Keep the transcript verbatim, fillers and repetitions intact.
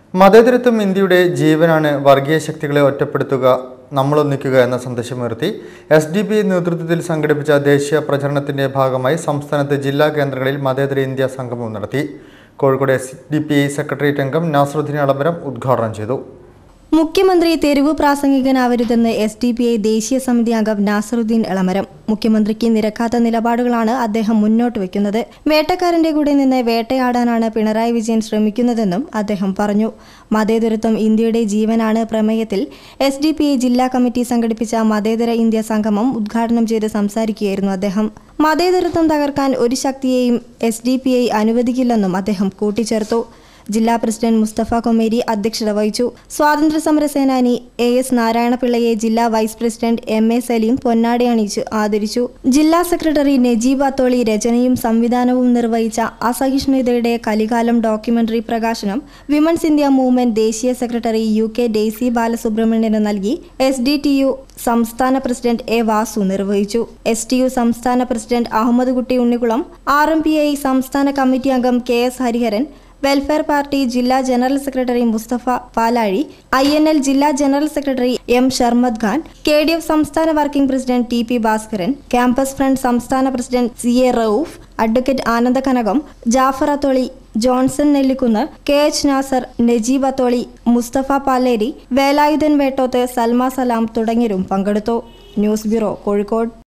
മതേതരത്വം ഇന്ത്യയുടെ ജീവനാണ്, വർഗീയ ശക്തികളെ ഒറ്റപ്പെടുത്തുക, നമ്മളൊന്നിക്കുക എന്ന സന്ദേശമുയർത്തി എസ് ഡി പി ഐ നേതൃത്വത്തിൽ സംഘടിപ്പിച്ച ദേശീയ പ്രചരണത്തിന്റെ ഭാഗമായി സംസ്ഥാനത്തെ ജില്ലാ കേന്ദ്രങ്ങളിൽ മതേതര ഇന്ത്യ സംഗമം നടത്തി. Kozhikode S D P I secretariat അംഗം നാസറുദ്ദീൻ അളമരം ഉദ്ഘാടനം ചെയ്തു. മുഖ്യമന്ത്രി തെരുവ് പ്രാസംഗികനാവരുതെന്ന് എസ് ഡി പി ഐ ദേശീയ സമിതി അംഗം നാസറുദ്ദീൻ അളമരം. മുഖ്യമന്ത്രിക്ക് നിരക്കാത്ത നിലപാടുകളാണ് അദ്ദേഹം മുന്നോട്ട് വയ്ക്കുന്നത്. വേട്ടക്കാരന്റെ കൂടെ നിന്ന് വേട്ടയാടാനാണ് പിണറായി വിജയൻ ശ്രമിക്കുന്നതെന്നും അദ്ദേഹം പറഞ്ഞു. മതേതരത്വം ഇന്ത്യയുടെ ജീവനാണ് പ്രമേയത്തിൽ എസ് ഡി പി ഐ ജില്ലാ കമ്മിറ്റി സംഘടിപ്പിച്ച മതേതര ഇന്ത്യ സംഗമം ഉദ്ഘാടനം ചെയ്ത് സംസാരിക്കുകയായിരുന്നു അദ്ദേഹം. മതേതരത്വം തകർക്കാൻ ഒരു ശക്തിയെയും എസ് ഡി പി ഐ അനുവദിക്കില്ലെന്നും അദ്ദേഹം കൂട്ടിച്ചേർത്തു. ജില്ലാ പ്രസിഡന്റ് മുസ്തഫ കൊമേരി അധ്യക്ഷത വഹിച്ചു. സ്വാതന്ത്ര്യ സമര സേനാനി എ എസ് നാരായണപിള്ളയെ ജില്ലാ vice president M A Salim പൊന്നാടി അണിയിച്ച് ആദരിച്ചു. ജില്ലാ സെക്രട്ടറി നജീബ് അത്തോളി രചനയും സംവിധാനവും നിർവഹിച്ച അസഹിഷ്ണുതയുടെ കലികാലം ഡോക്യുമെന്ററി പ്രകാശനം വിമൻസ് ഇന്ത്യ മൂവ്മെന്റ് ദേശീയ സെക്രട്ടറി യു കെ ഡെയ്സി ബാലസുബ്രഹ്മണ്യന് നൽകി എസ് ഡി ടി യു സംസ്ഥാന പ്രസിഡന്റ് എ വാസു നിർവഹിച്ചു. എസ് ടി യു സംസ്ഥാന president Ahammed Kutty Unnikulam, R M P I സംസ്ഥാന കമ്മിറ്റി അംഗം K S Hariharan, welfare party ജില്ലാ general secretary Mustafa Palazhi, I N L ജില്ലാ general secretary M Sharmad Khan, K D F സംസ്ഥാന working president T P Bhaskaran, campus front സംസ്ഥാന president C A Rauf, advocate Ananda Kanakam, Jafar Atholi, Johnson Nellikunnu, K H Nasar, Najeeb Atholi, Mustafa Paleri, Velayudhan Vettoth, Salma Salam തുടങ്ങിയവരും പങ്കെടുത്തു. News bureau, Kozhikode.